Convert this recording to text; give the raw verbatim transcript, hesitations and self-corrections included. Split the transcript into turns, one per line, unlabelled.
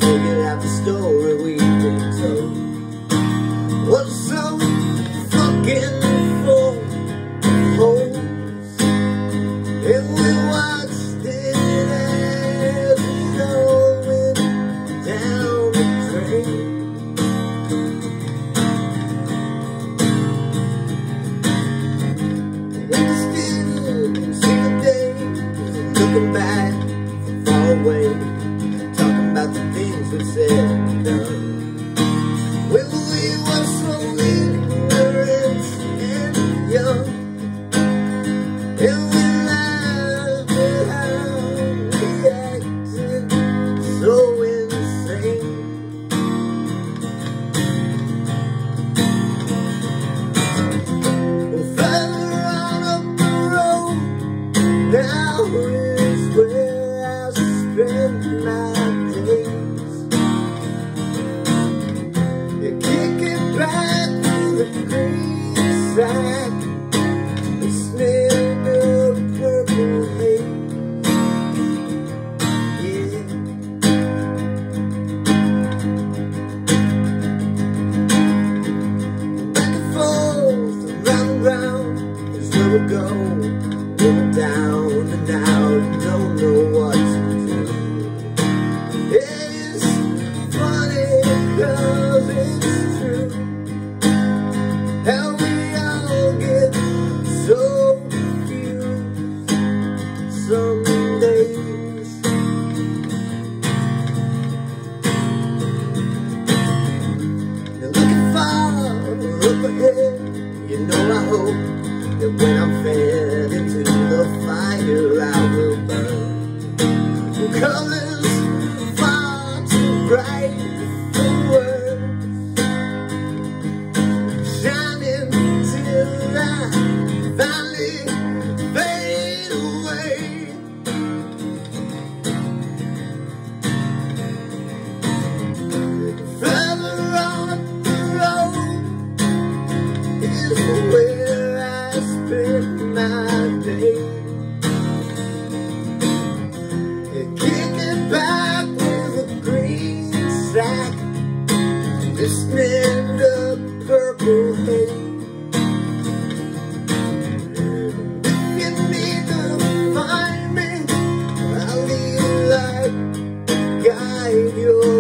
figured out the story we've been told was so fucking full of holes, and we watched it as it all went down the drain. Looking back far away, talking about the things we said and done. Well, we were so ignorant and young, and we laughed at how we acted so insane. Well, further on up the road now is where I spend my days. You kick it back to the green sack, the smell of purple haze. Yeah. Back and forth, round and round is where we go. Going down and out, don't know what to do. It's funny cause it's true, how we all get so confused some days. Now looking far up ahead, you know I hope that when I'm fed into the fire I will burn. Colors far too bright for words, shining till I finally fade away. Further on up the road is where I spend my day. You kick it back with a green sack, listening to purple haze. If you need to find me, I'll leave like guide your